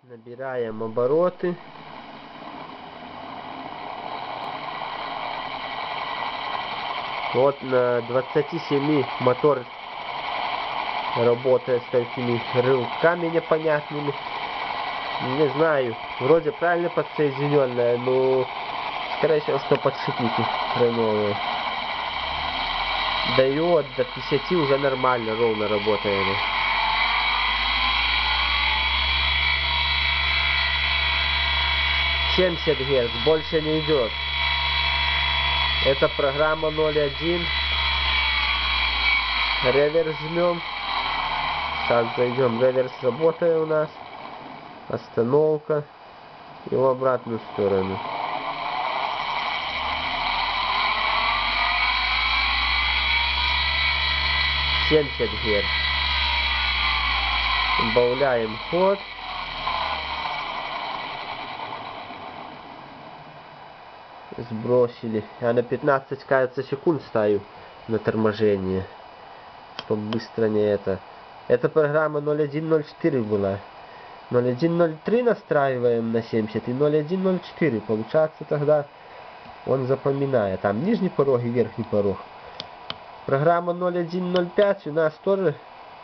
Набираем обороты. Вот на 27 мотор работает с такими рывками непонятными. Не знаю, вроде правильно подсоединенная, но скорее всего, что подшипники хреновые. Дает до 50 уже нормально, ровно работает. 70 Гц, больше не идет. Это программа 0.1. Реверс жмем. Сейчас зайдем. Реверс работает у нас. Остановка. И в обратную сторону. «70 Гц. Убавляем ход. Сбросили. Я на 15, кажется, секунд ставлю на торможение, чтобы быстро не это. Эта программа 0.1.0.4 была. 0.1.0.3 настраиваем на 70 и 0.1.0.4. Получается тогда он запоминает. Там нижний порог и верхний порог. Программа 0.1.0.5 у нас тоже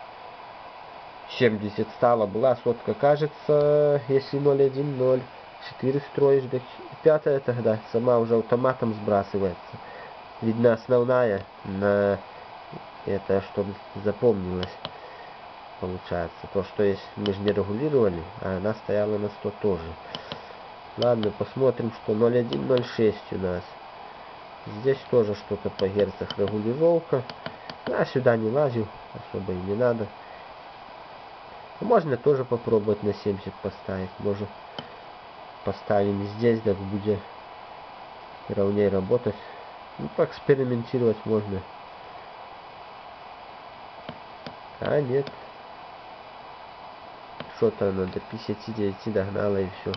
70 стала. Была сотка, кажется, если 0.1.0.4 строишь, до 5 тогда сама уже автоматом сбрасывается. Видно основная на это, чтобы запомнилось. Получается. То, что есть, мы же не регулировали, а она стояла на 100 тоже. Ладно, посмотрим, что 0.1.0.6 у нас. Здесь тоже что-то по герцах регулировка. Я сюда не лазил, особо и не надо. Можно тоже попробовать на 70 поставить. Может, поставим здесь, так будет ровнее работать. Ну, поэкспериментировать можно. А нет. Что-то она до 59 догнала и все.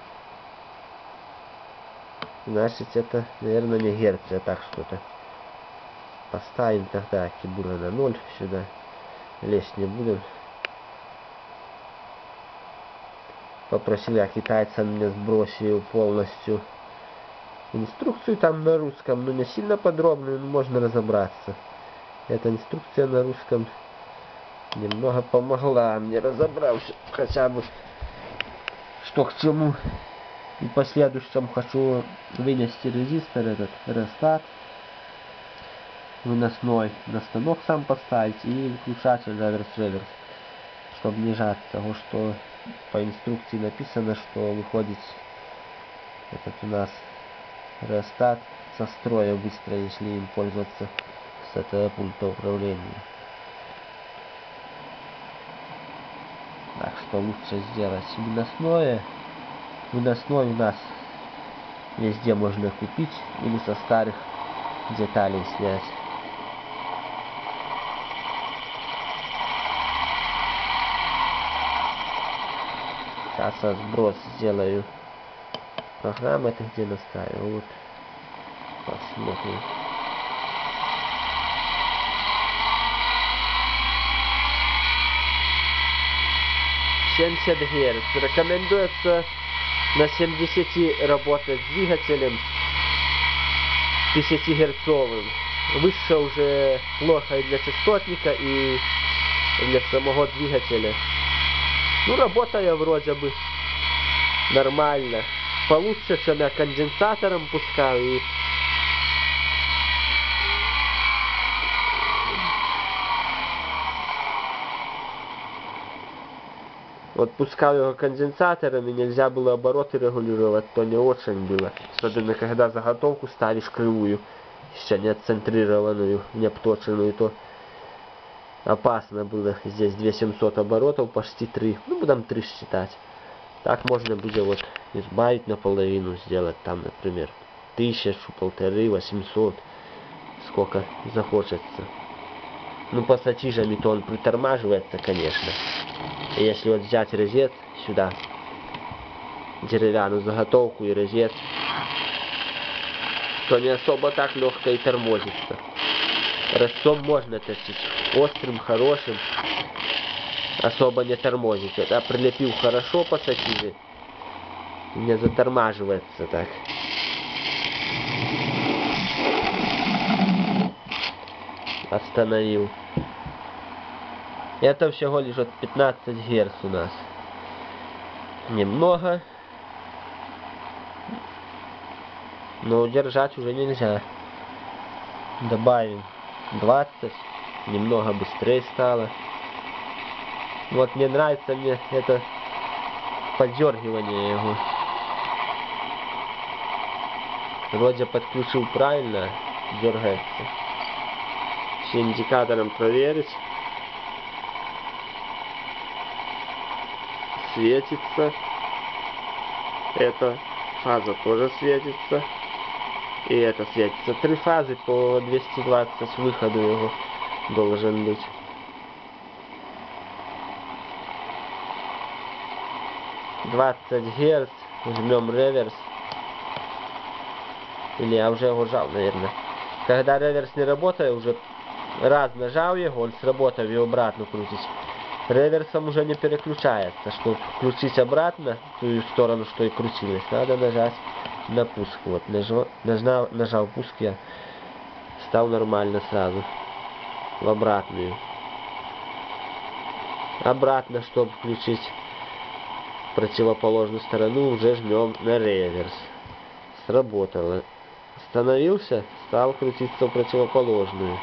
Значит, это, наверное, не герц, а так что-то. Поставим тогда кибура на 0 сюда. Лезть не будем. Попросил я китайца, мне сбросил полностью инструкцию там на русском, но не сильно подробную, но можно разобраться. Эта инструкция на русском немного помогла мне разобраться хотя бы что к чему. И в последующем хочу вынести резистор этот рестат выносной на станок сам поставить и выключатель реверс, чтобы не жать того, что по инструкции написано, что выходит этот у нас рестат со строя быстро, если им пользоваться с этого пульта управления. Так что лучше сделать выносное. Выносной у нас везде можно купить или со старых деталей снять. Сейчас я сброс сделаю. Программа это где настраиваю. Вот. Посмотрим. «70 Гц. Рекомендуется на 70 работать с двигателем 50-герцовым. Выше уже плохо и для частотника, и для самого двигателя. Ну, работаю вроде бы нормально. Получше, чем я конденсатором пускаю. И вот пускал его конденсатором, и нельзя было обороты регулировать, то не очень было. Особенно, когда заготовку ставишь кривую, еще не отцентрированную, не обточенную, то опасно было. Здесь 2700 оборотов, почти 3. Ну, будем 3 считать. Так можно будет вот избавить наполовину, сделать там, например, 1000, 1500, 800, сколько захочется. Ну, пассатижами-то он притормаживается, конечно. И если вот взять резец сюда, деревянную заготовку и резец, то не особо так легко и тормозится. Резцом можно тащить острым, хорошим, особо не тормозить. Это прилепил хорошо пассатижи. Не затормаживается так. Остановил. Это всего лишь от 15 Гц у нас. Немного. Но удержать уже нельзя. Добавим 20. Немного быстрее стало. Вот не нравится мне это поддергивание его. Вроде подключил правильно, дергается. С индикатором проверить. Светится. Эта фаза тоже светится. И это светится. 3 фазы по 220 с выходу его должен быть. Гц. Жмем реверс. Или я уже его жал, наверное. Когда реверс не работает, уже раз нажал его, он сработал и обратно крутить. Реверсом уже не переключается. Чтобы включить обратно в ту сторону, что и крутилось, надо нажать на пуск. Вот, нажал пуск, я стал нормально сразу. В обратную. Обратно, чтобы включить противоположную сторону, уже жмем на реверс. Сработало. Остановился, стал крутиться в противоположную.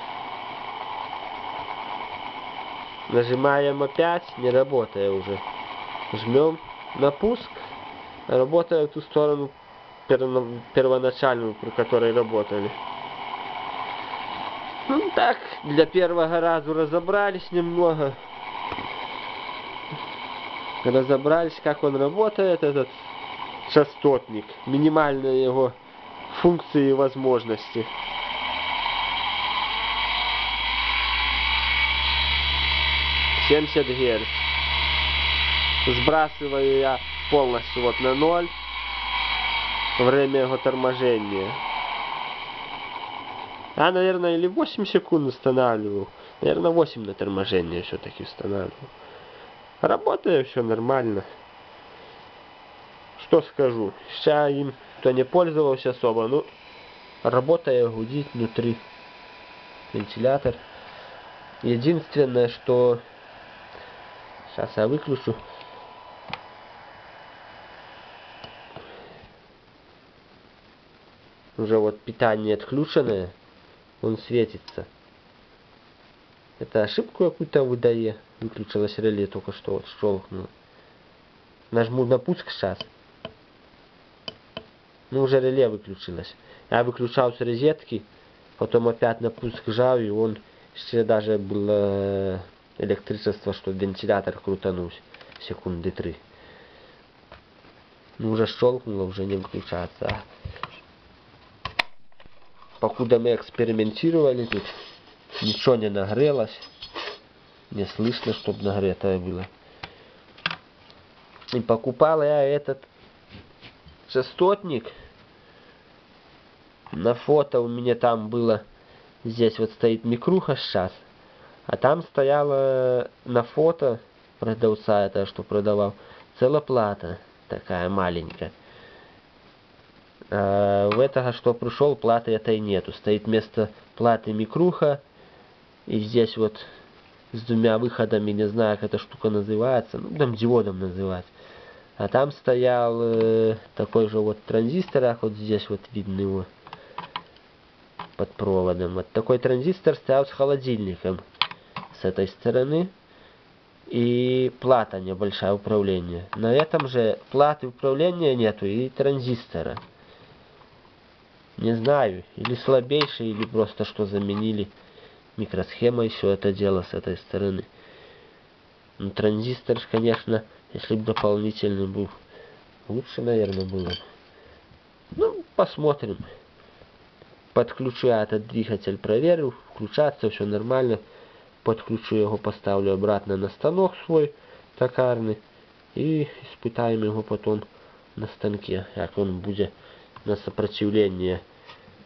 Нажимаем опять, не работает уже. Жмем на пуск, работает в ту сторону первоначальную, при которой работали. Ну так, для первого раза разобрались немного. Разобрались, как он работает, этот частотник. Минимальные его функции и возможности. — 70 Гц. Сбрасываю я полностью вот на 0. Время его торможения. Наверное, или 8 секунд устанавливал. Наверное, 8 на торможение все-таки устанавливал. Работает все нормально. Что скажу? Сейчас им кто не пользовался особо, ну, работает, гудит внутри. Вентилятор. Единственное, что... Сейчас я выключу. Уже вот питание отключенное. Он светится. Это ошибку какую-то выдает. Выключилось реле, только что вот щелкнуло. Нажму на пуск сейчас. Ну, уже реле выключилось. Я выключал с розетки. Потом опять на пуск жал, и он еще даже было электричество, что вентилятор крутанулся. Секунды 3. Ну, уже щелкнуло, уже не выключаться. Покуда мы экспериментировали тут, ничего не нагрелось. Не слышно, чтобы нагретое было. И покупал я этот частотник. На фото у меня там было, здесь вот стоит микруха сейчас. А там стояла на фото продавца, это что продавал, целая плата такая маленькая. А в этого, что пришел, платы этой нету. Стоит вместо платы микруха. И здесь вот с 2 выходами, не знаю, как эта штука называется. Ну, там диодом называется. А там стоял такой же вот транзистор, вот здесь вот видно его под проводом. Вот такой транзистор стоял с холодильником с этой стороны. И плата небольшая управления. На этом же платы управления нету и транзистора. Не знаю, или слабейший, или просто что заменили микросхемой все это дело с этой стороны. Ну, транзистор, конечно, если бы дополнительный был, лучше, наверное, было. Ну, посмотрим. Подключу я этот двигатель, проверю, включается, все нормально. Подключу его, поставлю обратно на станок свой токарный. И испытаем его потом на станке, как он будет на сопротивление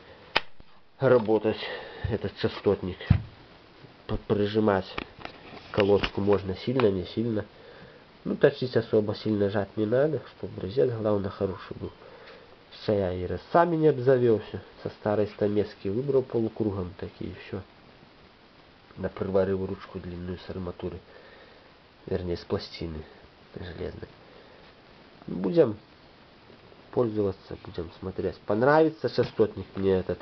работать, этот частотник, прижимать Колодку можно сильно, не сильно. Ну, точить особо сильно жать не надо, чтобы резец, главное, хороший был. Сейчас я и резцами не обзавелся. Со старой стамески выбрал полукругом такие, все. Да приварил ручку длинную с арматуры. Вернее, с пластины железной. Будем пользоваться, будем смотреть. Понравится частотник мне этот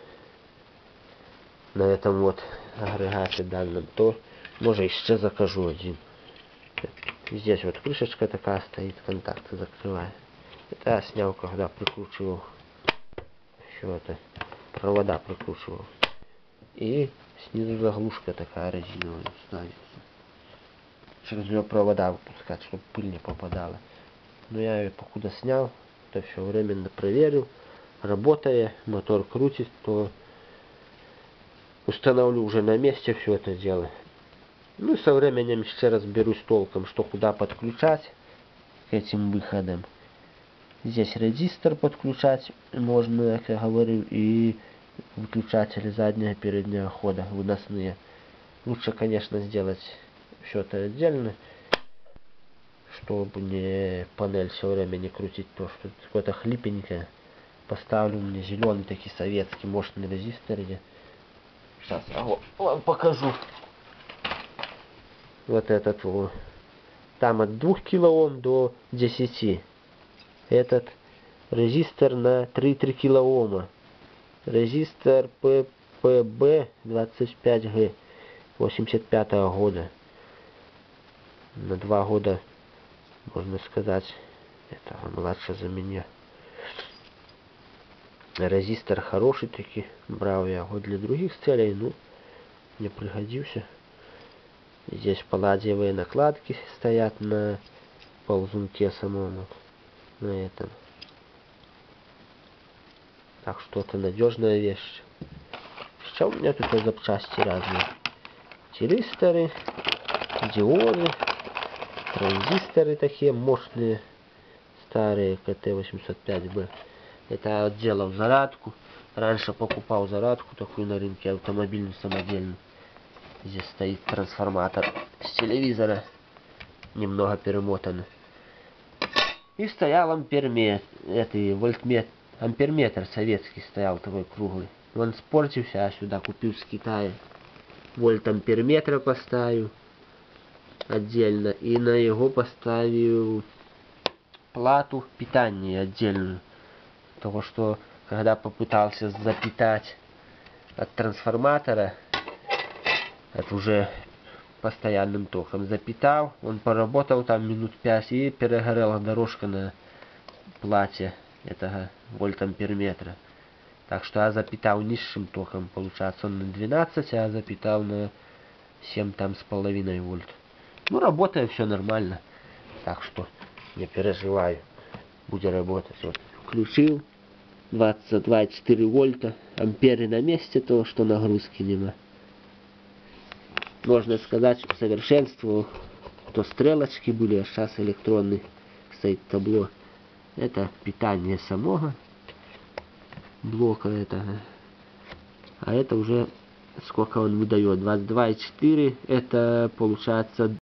на этом вот агрегате данном, то может еще закажу один. Здесь вот крышечка такая стоит, контакты закрываю. Это я снял, когда прикручивал все это, провода прикручивал. И снизу заглушка такая резиновая ставится. Через нее провода выпускать, чтобы пыль не попадала. Но я ее покуда снял, то все временно проверил. Работая, мотор крутит, то установлю уже на месте все это дело. Ну и со временем еще разберусь толком, что куда подключать к этим выходам. Здесь резистор подключать можно, как я говорил, и выключатели заднего и переднего хода, выносные. Лучше, конечно, сделать все это отдельно, чтобы не панель все время не крутить, то что какое-то хлипенькое. Поставлю мне зеленый такой советский мощный резистор. Сейчас я вам покажу. Вот этот вот. Там от 2 кОм до 10. Этот резистор на 3,3 кОма. Резистор PPB25G 85 года. На 2 года, можно сказать, это младше за меня. Резистор хороший таки. Брал я его для других целей, ну, не пригодился. Здесь палладиевые накладки стоят на ползунке самом, на этом. Так что это надежная вещь. Сейчас у меня тут запчасти разные. Тиристоры, диоды, транзисторы такие мощные, старые КТ-805Б. Это я делал зарядку. Раньше покупал зарядку такую на рынке, автомобильную самодельную. Здесь стоит трансформатор с телевизора, немного перемотан. И стоял амперметр, амперметр советский стоял такой круглый. Он испортился, я сюда купил с Китая. Вольт амперметра поставил отдельно. И на его поставил плату питания отдельную. Того, что когда попытался запитать от трансформатора, это уже постоянным током запитал, он поработал там минут 5 и перегорела дорожка на плате этого вольтамперметра. Так что я запитал низшим током, получается он на 12, а я запитал на 7 там с половиной вольт. Ну, работает все нормально, так что не переживаю, будет работать. Вот, включил, 22,4 вольта, амперы на месте, то что нагрузки нема. Можно сказать, совершенствовал. То стрелочки были, а сейчас электронный стоит табло. Это питание самого блока этого. А это уже сколько он выдает. 22,4 это получается